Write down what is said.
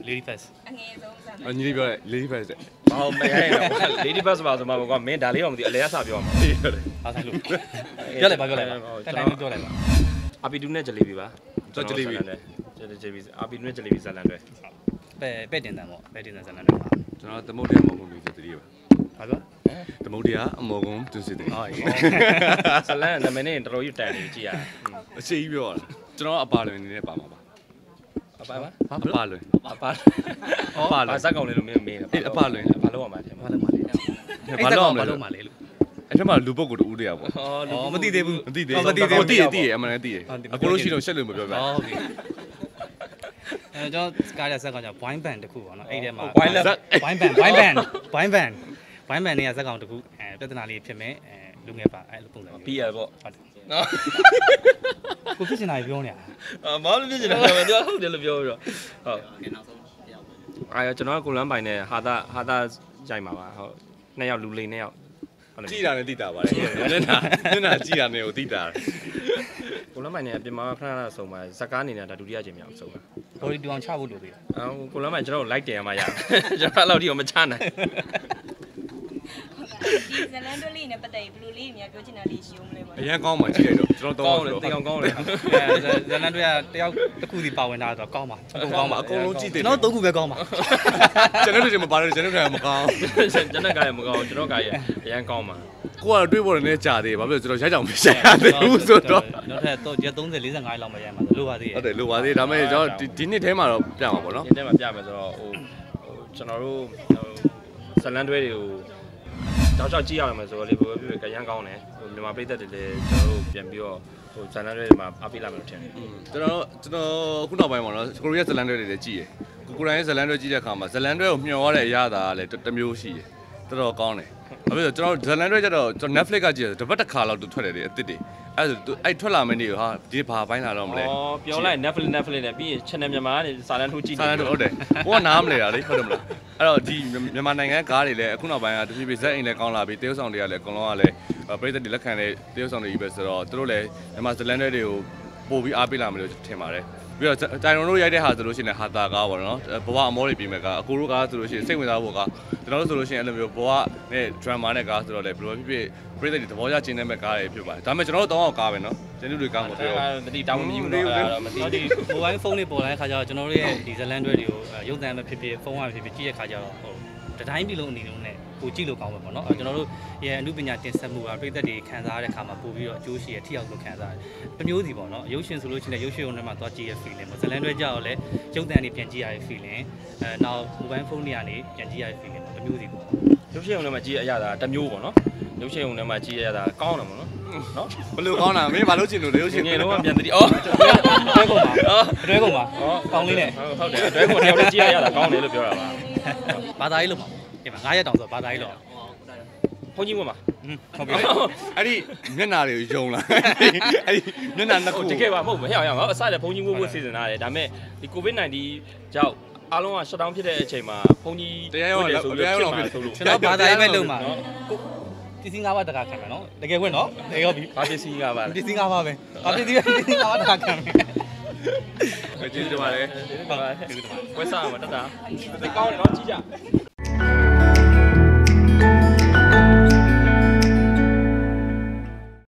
Lady First ညီလေးပြောတယ် Lady First ဘာမရရင်တော့ Lady First ပါဆိုမှကွာမင်းဒါလေးတော့မသိအလဲရစပြောမှာအားဆိုင်လို့ပြောလိုက်ပါတန်းတိုင်းပြောလိုက်ပါအာပီတူနဲ့ဂျလီဘီပါဂျလီဘီအာပီတူနဲ့ဂျလီဘီဇလန်တွေပဲတင်တယ်ပေါ့ပဲတင်တယ်ဇလန်တွေပါကျွန်တော်သမုတ်တရားအမော်ကုန်တူစစ်တည်းပါဘာပြောသမုတ်တရားအမော်ကုန်တူစစ်တည်းဇလန်နာမည်နဲ့တော်တော်ကြီးတန်နေကြည့်ရအရှိကြီးပြောတာကျွန်တော်အပါလွင်နေနဲ့ပါမှာပါအပါပါအပါလွင်အပါဘာစက်ကောင်လေးလို့မင်းအပါလွင်ဘာလို့ရမှာလဲဘာလို့မလဲဘာလို့မလဲလို့အဲ့ထက်မှလူပုတ်ကိုတူတရားပေါ့မသိသေးဘူးမသိသေးဘူးသိရအမှန်တည်းသိရအကိုလို့ရှိတော့ရှက်လို့မပြောပြဟုတ်ပြီကျွန်တော်ကားရဆက်ကောင်ကြောင့် wine band တခုပေါ့နော်အဲ့ထဲမှာ wine band နေရဆက်ကောင်တခုပြဿနာလေးဖြစ်မယ်လူငယ်ပါအဲ့လိုပုံစံမျိုး PR ပေါ့နော်ကိုဖြစ်နေတာပြောနေတာမဟုတ်လို့ဖြစ်နေတာပြောဟုတ်တယ်လို့ပြောပြီးတော့ဟုတ်အဲ့ကျွန်တော်ကကိုလန်းပိုင်နဲ့ဟာတာရိုက်မှာပါဟုတ်နှစ်ယောက်လူလိန်နှစ်ယောက်ကြည်တာနဲ့တိတာပါလေနင်းနာကြည်တာနဲ့ကိုတိတာကိုလမ်းမိုင်နဲ့ပြင်မာခဏခဏဆုံးပါဇက်ကားအနေနဲ့ဒါဒုတိယကြိမ်မြောက်ဆုံးပါဘော်ဒီတူအောင်ချဖို့လိုသေးတယ်ကိုလမ်းမိုင်ကျွန်တော်လိုက်တင်ရမှရကျွန်တော်အဲ့လောက်ထိတော့မချနိုင်ဒီဇလန်တို့လေးနဲ့ပတ်သက်ပြီးဘယ်လိုလေးများပြောချင်တာလေးရှိဦးမလဲပေါ့အရင်ကောင်းမှကြည့်လိုက်တော့ကျွန်တော်တော့တေအောင်ကောင်းလေဇလန်တို့ကတယောက်တစ်ခုစီပါဝင်တာတော့ကောင်းပါကောင်းပါအကုန်လုံးကြည့်တယ်ကျွန်တော်၃ခုပဲကောင်းပါကျွန်တော်တို့မပါတယ်ကျွန်တော်တို့ကမကောင်းကျွန်တော်ကလည်းမကောင်းကျွန်တော်ကလည်းအရင်ကောင်းပါကိုကတွေးပေါ်နေကြာသေးဘာဖြစ်လို့ကျွန်တော်ရိုက်ကြောင်မရှာသေးဘူးဆိုတော့နောက်ထပ်တော့30 45လောက်မှရိုက်မှာလိုပါသေးတယ်ဟုတ်တယ်လိုပါသေးဒါပေမဲ့ကျွန်တော်ဒီနှစ်ထဲမှာတော့ပြမှာပေါ့နော်ဒီနှစ်မှာပြမယ်ဆိုတော့ဟိုကျွန်တော်တို့ဇလန်တွဲတွေကိုတောက်ချောက်ကြည့်ရမယ်ဆိုတော့လေဘယ်လိုဖြစ်ကြရန်ကောင်းတယ်ဟိုမြန်မာပြည်သက်တွေလည်းကျွန်တော်တို့ပြန်ပြီးတော့ဟိုဇလန်တွဲတွေမှာအားပေးလာမယ်လို့ထင်တယ်ကျွန်တော်ခုနောက်ပိုင်းမှာနော်ကိုရီးယားဇလန်တွဲတွေလည်းကြည့်ရယ်ကိုရိုင်းဇလန်တွဲကြည့်တဲ့အခါမှာဇလန်တွဲကိုမျှော်ရတဲ့အရာသာလည်းတစ်မျိုးရှိတယ်တော်တော်ကောင်းတယ်ဘာဖြစ်လို့ကျွန်တော်ဇလန်တွဲကျတော့ကျွန်တော် Netflix ကကြည့်တယ်တစ်ပတ်တစ်ခါလောက်သူထွက်တယ်လေအစ်စ်တွေအဲ့ဒါအဲ့ထွက်လာမယ့်နေ့ဟာဒီဘာပိုင်းလာတော့မလဲပြောလိုက် Netflix နဲ့ပြီးရင် channel မြန်မာကနေစာလန်ထိုးကြည့်စာလန်ထိုးဟုတ်တယ်ဟိုကနားမလဲတာလေဟုတ်တယ်မလားအဲ့တော့ဒီမြန်မာနိုင်ငံကားတွေလည်းအခုနောက်ပိုင်းကတဖြည်းဖြည်းဇက်အိမ်လည်းကောင်းလာပြီတရုတ်ဆောင်တွေကလည်းအကုန်လုံးကလည်းပြည်သက်တွေလက်ခံတဲ့တရုတ်ဆောင်တွေကြီးပဲဆိုတော့သူတို့လည်းမြန်မာဇလန်တွဲတွေကိုပို့ပြီးအားပေးလာမယ်လို့ထင်ပါတယ်ပြီးတော့တိုင်တော်တို့ရိုက်တဲ့ဟာဆိုလို့ရှိရင်ဟာတာကားပေါ့နော်ဘဝအမောတွေပြင်မဲ့ကားအကိုတို့ကားဆိုလို့ရှိရင်စိတ်ဝင်စားဖို့ကားကျွန်တော်တို့ဆိုလို့ရှိရင်အဲ့လိုမျိုးဘဝနဲ့ drama နဲ့ကားဆိုတော့လေဘယ်လိုဖြစ်ဖြစ်ပြည်သက်တွေသဘောကျကျင်းတဲ့မဲ့ကားတွေဖြစ်ပါတယ်ဒါပေမဲ့ကျွန်တော်တို့တောင်းအောင်ကားပဲနော်ကျင်းလူတွေကားမပြောမသိတောင်းမယူတော့မသိဒီ mobile phone တွေပေါ်လာတဲ့ခါကျတော့ကျွန်တော်တို့ရဲ့ဒီဇလန်တွဲတွေကိုရုပ်သံပဲဖြစ်ဖြစ်ဖုန်းကဖြစ်ဖြစ်ကြည့်တဲ့ခါကျတော့ဟိုတတိုင်းပြည်လုံးအနေနဲ့ကိုကြည့်လို့ကောင်းမှာပေါ့နော်ကျွန်တော်တို့ရဲ့အမှုပညာတင်ဆက်မှုကပြည်သက်တွေခံစားရတဲ့ခါမှာပို့ပြီးတော့အကျိုးရှိရထိရောက်လို့ခံစားရတယ်။တစ်မျိုးစီပေါ့နော်ရုပ်ရှင်ဆိုလို့ရှိရင်ရုပ်ရှင်ုံထဲမှာသွားကြည့်ရ feeling ပေါ့ဇလန်တွဲကြောက်လည်းရုပ်သံတွေပြန်ကြည့်ရတဲ့ feeling နောက် mobile phone တွေကနေပြန်ကြည့်ရတဲ့ feeling ပေါ့တစ်မျိုးစီပေါ့ရုပ်ရှင်ုံထဲမှာကြည့်ရတာတစ်မျိုးပေါ့နော်ရုပ်ရှင်ုံထဲမှာကြည့်ရတာကောင်းတယ်ပေါ့နော်နော်ဘယ်လိုကောင်းတာမင်းဘာလို့ချင်လို့ရုပ်ရှင်ငယ်တော့ပြန်တည်းအော်တွဲကုန်ပါကောင်းလေးနဲ့ဟုတ်တယ်တွဲကုန်တယောက်တည်းကြည့်ရတာကောင်းတယ်လို့ပြောတာပါဘာသာရေးလို့ပါဒီမှာ9ရက်တောင်ဆိုဘာသာရေးလို့ဘုန်းကြီးဝင်ပါဟုတ်ပြီအဲ့ဒီမျက်နာတွေကိုယုံလားအဲ့ဒီမျက်နာနှစ်ခုတကယ်ပါမဟုတ်ဘူးဟဲ့အောင်အစတဲ့ဘုန်းကြီးဝတ်စီစဉ်ထားတယ်ဒါပေမဲ့ဒီ COVID-19 ကြောင့်အားလုံးက shut down ဖြစ်တဲ့အချိန်မှာဘုန်းကြီးတရားရောဆိုပြီးဖြစ်မှာဆိုလို့ကျွန်တော်ဘာသာရေးပဲလုပ်မှာပစ္စည်း၅ပါးတခါခံမယ်နော်တကယ်ဝင်နော်တကယ်ဟုတ်ပြီဘာပစ္စည်း၅ပါးလဲပစ္စည်း၅ပါးပဲဘာပစ္စည်း၅ပါးတခါခံမယ်ကျေးဇူးတင်ပါတယ်ဝက်စားမှာတတ်တာကောင်းတယ်နော်ကြည့်ကြ